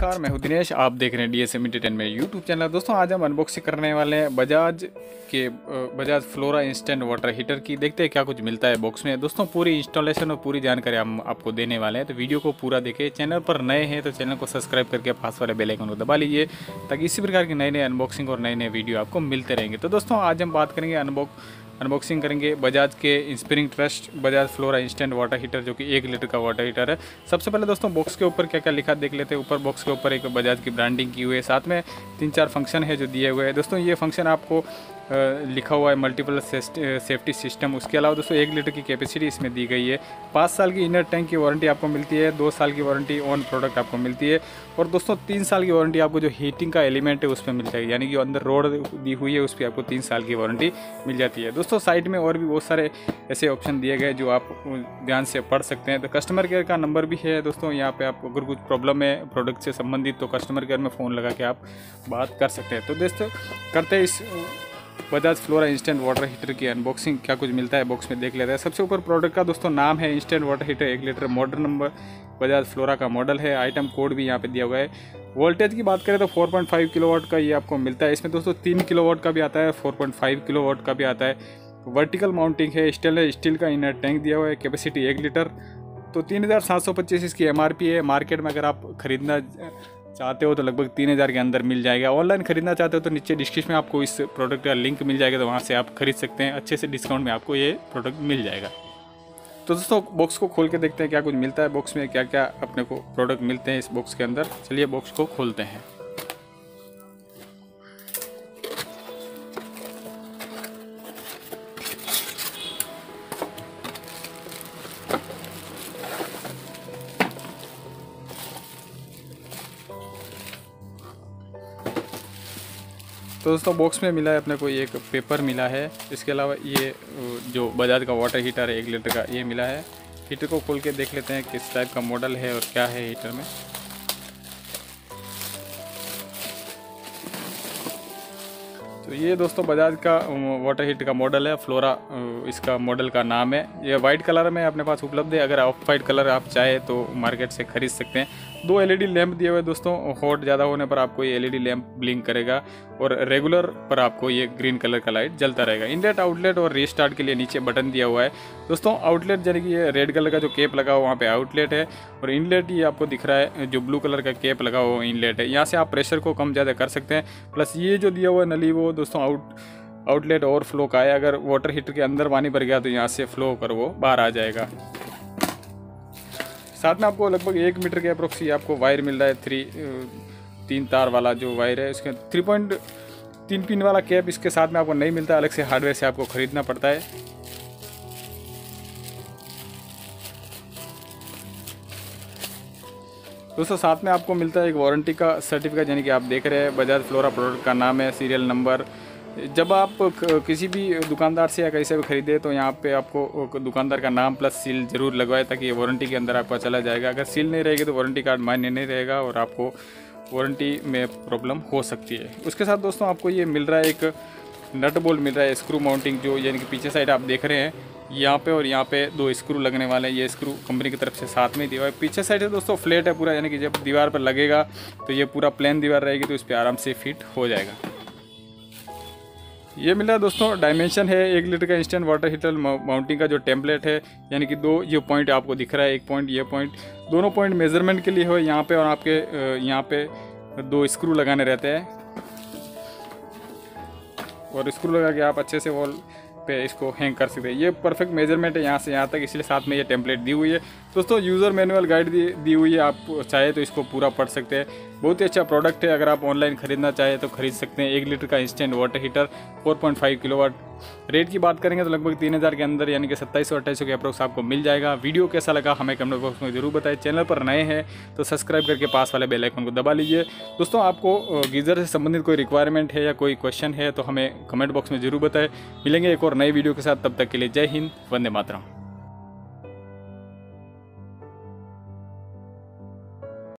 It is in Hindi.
नमस्कार, मैं हूं दिनेश। आप देख रहे हैं DSM एंटरटेनमेंट यूट्यूब चैनल। दोस्तों आज हम अनबॉक्सिंग करने वाले हैं Bajaj Flora instant water heater की। देखते हैं क्या कुछ मिलता है बॉक्स में। दोस्तों पूरी इंस्टॉलेशन और पूरी जानकारी हम आपको देने वाले हैं, तो वीडियो को पूरा देखें। चैनल पर नए हैं तो चैनल को सब्सक्राइब करके पास वाले बेल आइकन को दबा लीजिए, ताकि इसी प्रकार की नए नए अनबॉक्सिंग और नए नए वीडियो आपको मिलते रहेंगे। तो दोस्तों आज हम बात करेंगे अनबॉक्सिंग करेंगे बजाज के inspiring trust Bajaj Flora instant water heater, जो कि 1 लीटर का वाटर हीटर है। सबसे पहले दोस्तों बॉक्स के ऊपर क्या क्या लिखा देख लेते हैं। ऊपर बॉक्स के ऊपर एक बजाज की ब्रांडिंग की हुई है, साथ में 3-4 फंक्शन है जो दिए हुए हैं। दोस्तों ये फंक्शन आपको लिखा हुआ है मल्टीपल सेफ्टी सिस्टम। उसके अलावा दोस्तों 1 लीटर की कैपेसिटी इसमें दी गई है। 5 साल की इनर टैंक की वारंटी आपको मिलती है। 2 साल की वारंटी ऑन प्रोडक्ट आपको मिलती है। और दोस्तों 3 साल की वारंटी आपको जो हीटिंग का एलिमेंट है उस पर मिल जाएगी, यानी कि अंदर रोड दी हुई है उस पर आपको 3 साल की वारंटी मिल जाती है। दोस्तों साइड में और भी बहुत सारे ऐसे ऑप्शन दिए गए जो आप ध्यान से पढ़ सकते हैं। तो कस्टमर केयर का नंबर भी है दोस्तों यहाँ पे। आप अगर कुछ प्रॉब्लम है प्रोडक्ट से संबंधित तो कस्टमर केयर में फ़ोन लगा के आप बात कर सकते हैं। तो दोस्तों करते हैं इस Bajaj Flora instant water heater की अनबॉक्सिंग। क्या कुछ मिलता है बॉक्स में देख लेते हैं। सबसे ऊपर प्रोडक्ट का दोस्तों नाम है instant water heater 1 litre, model number Bajaj Flora का मॉडल है। आइटम कोड भी यहाँ पे दिया हुआ है। वोल्टेज की बात करें तो 4.5 किलोवाट का ये आपको मिलता है। इसमें दोस्तों 3 किलोवाट का भी आता है, 4.5 किलोवाट का भी आता है। वर्टिकल माउंटिंग है, स्टेनलेस स्टील का इनर टैंक दिया हुआ है। Capacity 1 litre. तो 3725 इसकी MRP है। मार्केट में अगर आप खरीदना चाहते हो तो लगभग 3000 के अंदर मिल जाएगा। ऑनलाइन खरीदना चाहते हो तो नीचे डिस्क्रिप्शन में आपको इस प्रोडक्ट का लिंक मिल जाएगा, तो वहाँ से आप खरीद सकते हैं। अच्छे से डिस्काउंट में आपको ये प्रोडक्ट मिल जाएगा। तो दोस्तों बॉक्स को खोल के देखते हैं क्या कुछ मिलता है बॉक्स में, क्या क्या अपने को प्रोडक्ट मिलते हैं इस बॉक्स के अंदर। चलिए बॉक्स को खोलते हैं। तो दोस्तों बॉक्स में मिला है अपने को एक पेपर मिला है। इसके अलावा ये जो बजाज का वाटर हीटर है 1 लीटर का, ये मिला है। हीटर को खोल के देख लेते हैं किस टाइप का मॉडल है और क्या है हीटर में। तो ये दोस्तों बजाज का वाटर हीटर का मॉडल है, फ्लोरा इसका मॉडल का नाम है। ये वाइट कलर में अपने पास उपलब्ध है। अगर ऑफ वाइट कलर आप चाहे तो मार्केट से खरीद सकते हैं। 2 LED लैंप दिए हुए दोस्तों। हॉट ज़्यादा होने पर आपको ये LED लैंप ब्लिंक करेगा और रेगुलर पर आपको ये ग्रीन कलर का लाइट जलता रहेगा। इनलेट आउटलेट और रीस्टार्ट के लिए नीचे बटन दिया हुआ है दोस्तों। आउटलेट यानी कि ये रेड कलर का जो केप लगा हुआ वहाँ पे आउटलेट है, और इनलेट ये आपको दिख रहा है जो ब्लू कलर का केप लगा हुआ इनलेट है। यहाँ से आप प्रेशर को कम ज़्यादा कर सकते हैं। प्लस ये जो दिया हुआ है नली वो दोस्तों आउटलेट और फ्लो का है। अगर वाटर हीटर के अंदर पानी भर गया तो यहाँ से फ्लो कर वो बाहर आ जाएगा। साथ में आपको लगभग 1 मीटर के अप्रोक्सी आपको वायर मिल रहा है। 3 तार वाला जो वायर है इसके 3.3 पिन वाला कैप इसके साथ में आपको नहीं मिलता, अलग से हार्डवेयर से आपको खरीदना पड़ता है। दोस्तों साथ में आपको मिलता है एक वारंटी का सर्टिफिकेट, यानी कि आप देख रहे हैं बजाज फ्लोरा प्रोडक्ट का नाम है, सीरियल नंबर। जब आप किसी भी दुकानदार से या कहीं से भी खरीदे तो यहाँ पे आपको दुकानदार का नाम प्लस सील जरूर लगवाए, ताकि ये वारंटी के अंदर आपका चला जाएगा। अगर सील नहीं रहेगी तो वारंटी कार्ड मान्य नहीं रहेगा और आपको वारंटी में प्रॉब्लम हो सकती है। उसके साथ दोस्तों आपको ये मिल रहा है एक नट बोल्ट मिल रहा है, स्क्रू माउंटिंग, जो यानी कि पीछे साइड आप देख रहे हैं यहाँ पे और यहाँ पे 2 स्क्रू लगने वाले हैं। ये स्क्रू कंपनी की तरफ से साथ में दिया हुआ है। पीछे साइड से दोस्तों फ्लैट है पूरा, यानी कि जब दीवार पर लगेगा तो ये पूरा प्लेन दीवार रहेगी तो इस पर आराम से फिट हो जाएगा। ये मिला दोस्तों डायमेंशन है 1 लीटर का इंस्टेंट वाटर हीटर माउंटिंग का जो टेम्पलेट है, यानी कि 2 ये पॉइंट आपको दिख रहा है, 1 पॉइंट ये पॉइंट, दोनों पॉइंट मेजरमेंट के लिए हो यहाँ पे, और आपके यहाँ पे 2 स्क्रू लगाने रहते हैं और स्क्रू लगा के आप अच्छे से वॉल पे इसको हैंग कर सकते हैं। ये परफेक्ट मेजरमेंट है यहाँ से यहाँ तक, इसलिए साथ में ये टेम्पलेट दी हुई है। दोस्तों यूज़र मैनुअल गाइड दी हुई है, आप चाहे तो इसको पूरा पढ़ सकते हैं। बहुत ही अच्छा प्रोडक्ट है। अगर आप ऑनलाइन खरीदना चाहे तो खरीद सकते हैं। 1 लीटर का instant water heater 4.5 kilowatt. Rate की बात करेंगे तो लगभग 3000 के अंदर, यानी कि 2700-2800 के अप्रोक्स आपको मिल जाएगा। वीडियो कैसा लगा हमें कमेंट बॉक्स में जरूर बताएं। चैनल पर नए हैं तो सब्सक्राइब करके पास वाले बेल आइकन को दबा लीजिए। दोस्तों आपको गीज़र से संबंधित कोई रिक्वायरमेंट है या कोई क्वेश्चन है तो हमें कमेंट बॉक्स में जरूर बताएं। मिलेंगे एक और नई वीडियो के साथ, तब तक के लिए जय हिंद, वंदे मातरम।